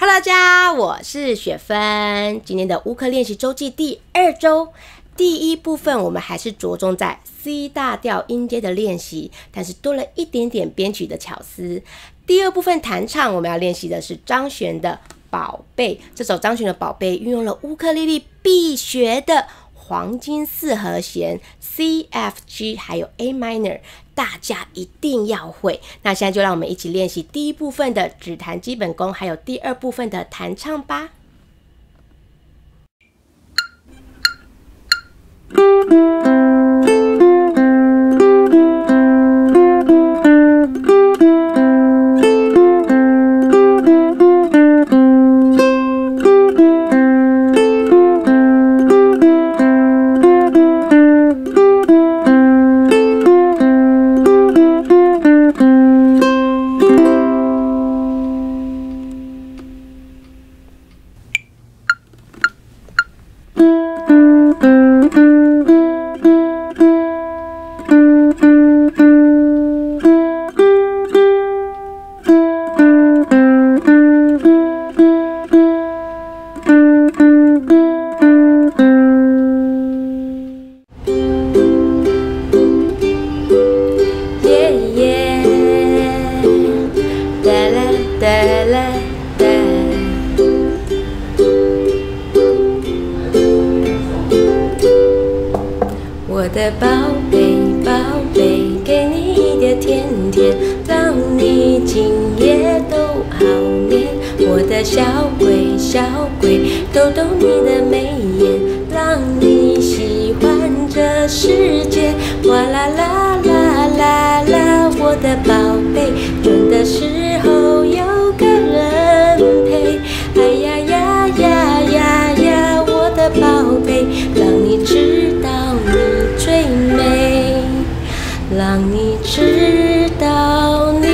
大家，我是雪芬。今天的乌克练习周记第2周，第一部分我们还是着重在 C 大调音阶的练习，但是多了一点点编曲的巧思。第二部分弹唱，我们要练习的是张悬的《宝贝》。这首张悬的《宝贝》运用了乌克丽丽必学的黄金4和弦 C、F、G 还有 A minor， 大家一定要会。那现在就让我们一起练习第一部分的指弹基本功，还有第二部分的弹唱吧。我的宝贝，宝贝，给你的甜甜，让你今夜都好眠。我的小鬼，小鬼，逗逗你的眉眼，让你喜欢这世界。哇啦啦啦啦啦，我的宝贝，准的时候有个人陪。哎呀呀呀呀呀，我的宝贝，让你知道你最美，让你知道你